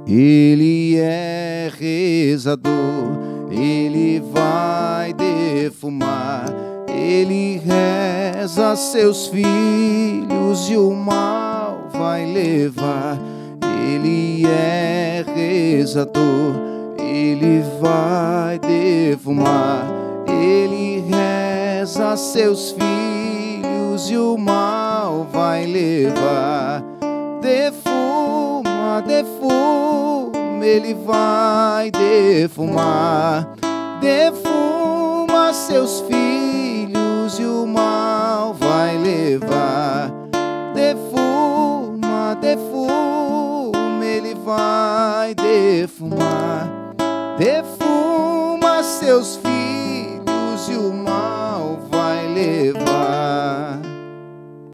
Ele é rezador, ele vai defumar. Ele reza seus filhos e o mal vai levar. Ele é rezador, ele vai defumar. Ele reza seus filhos e o mal vai levar. Defuma, defuma, ele vai defumar. Defuma seus filhos e o mal vai levar. Defuma, defuma, ele vai defumar. Defuma seus filhos e o mal